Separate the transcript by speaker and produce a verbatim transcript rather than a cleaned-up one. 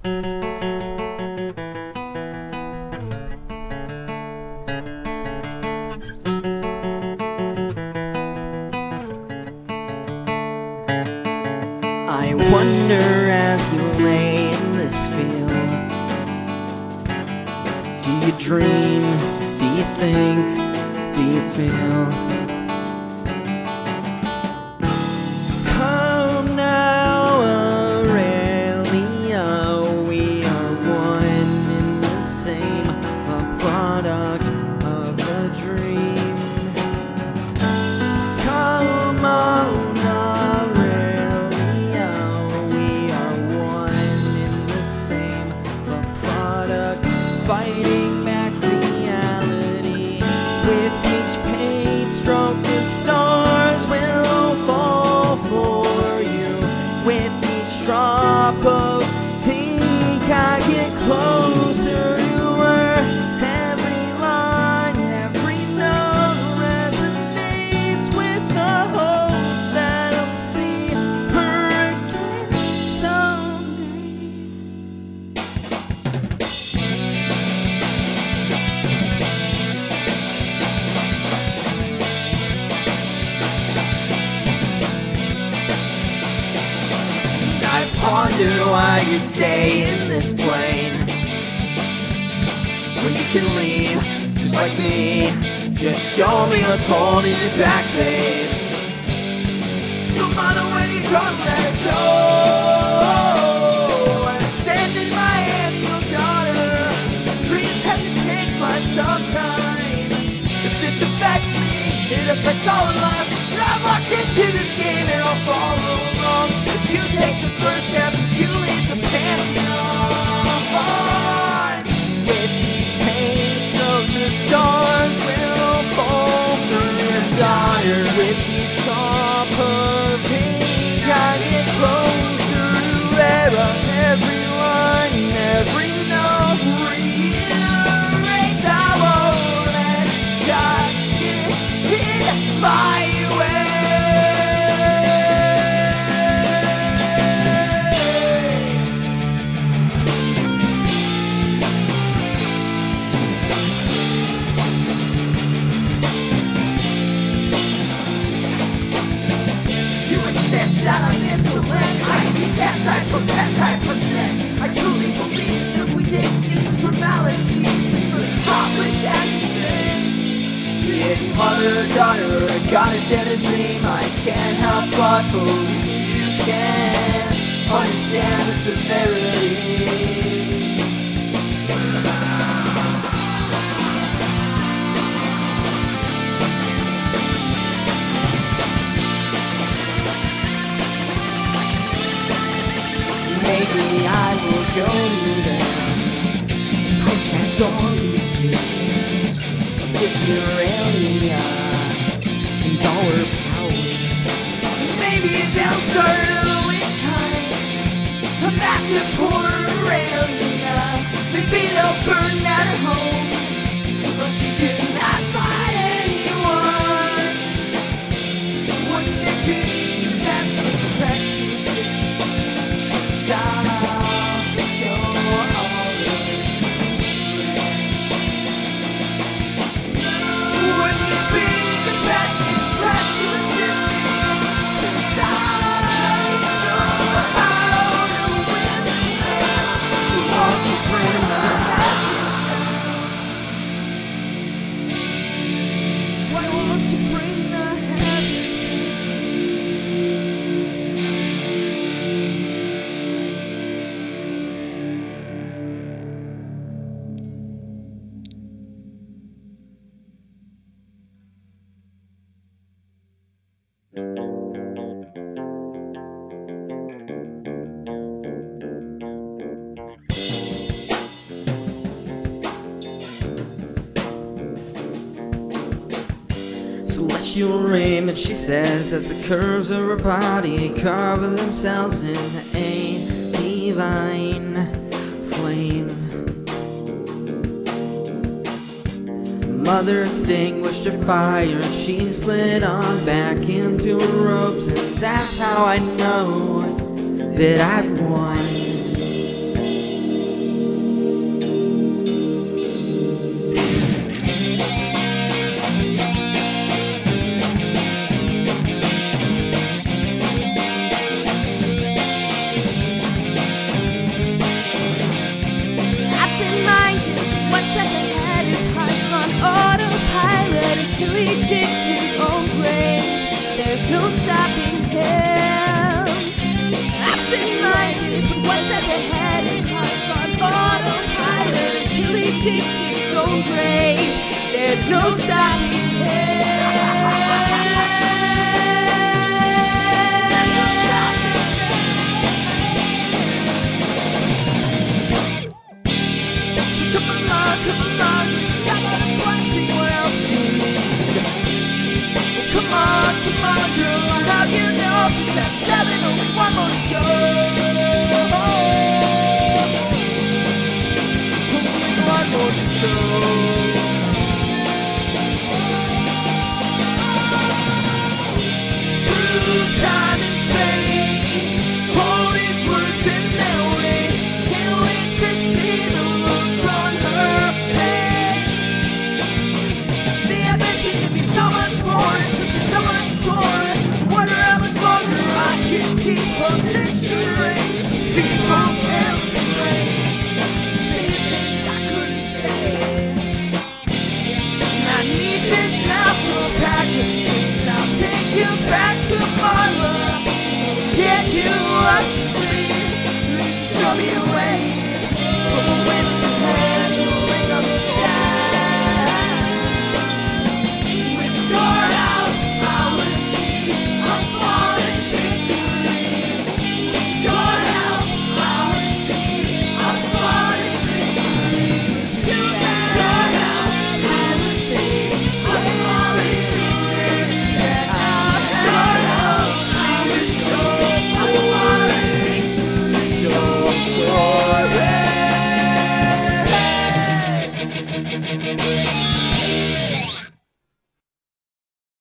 Speaker 1: I wonder as you lay in this field, do you dream, do you think, do you feel? Come now, Aurelia, we are one in the same, a product of a dream. Come on, fighting back reality. With each paint stroke, the stars will fall for you. With each drop of pink, I get closer to her. Every line, every note resonates with the hope that I'll see her again someday. Wonder why you stay in this plane when you can leave, just like me. Just show me what's holding you back, babe. So mother, when you come, let it go. I'm extending my hand to your daughter. Dreams hesitate for some time. If this affects me, it affects all of us. I'm locked into this game and I'll follow along. As you take the first step, as you leave the pantheon. With each pain of the stars will fall for your daughter. With each drop of pink, I get closer to her. Every line, every note reiterates I won't let God get in my way. That I'm insolent, I detest, I protest, I persist. I truly believe if we ditch these formalities, we could pop with anything. Be it mother, daughter, a goddess and a dream, I can't help but believe you can understand the severity. Maybe I will go to them, project all these visions of this Aurelia and all her power. Maybe they'll start a witch hunt, come back to poor Aurelia. Maybe they'll burn at her home, but she could not find anyone. Wouldn't it be best to track these issues? Celestial raiment, she says, as the curves of her body cover themselves in a divine flame. Mother extinguished her fire, she slid on back into her robes, and that's how I know that I've won.
Speaker 2: no stopping him. Absent-minded, but what's up ahead is hearts on autopilot until he digs his own grave. There's no stopping him. So come along, come along, got what I want, see what else you need. Well, come on, come on, girl, how you know since at seven, only one more to go. Only one more to go. Through time and space, all these words in their way. Can't wait to see the look on her face. The ambition can be so much more, it's such a double-edged sword. Wonder how much longer I can keep up this charade. People can't explain, say things I couldn't say. And I need this now, so pack your things. I'll take you back to my love, get you up to speed, show me your ways. But when